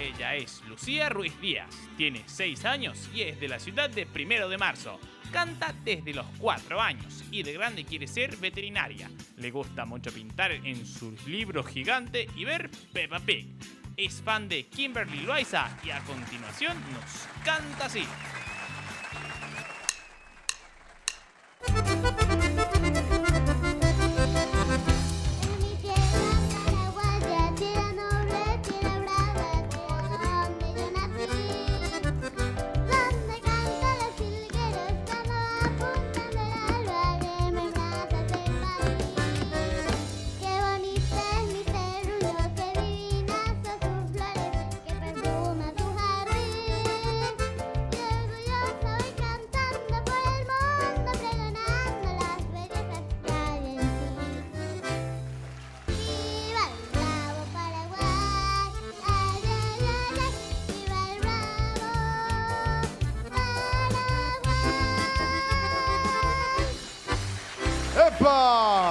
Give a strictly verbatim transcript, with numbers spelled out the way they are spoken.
Ella es Lucía Ruiz Díaz, tiene seis años y es de la ciudad de Primero de Marzo. Canta desde los cuatro años y de grande quiere ser veterinaria. Le gusta mucho pintar en sus libros gigantes y ver Peppa Pig. Es fan de Kimberly Loaiza y a continuación nos canta así. ¡Epa!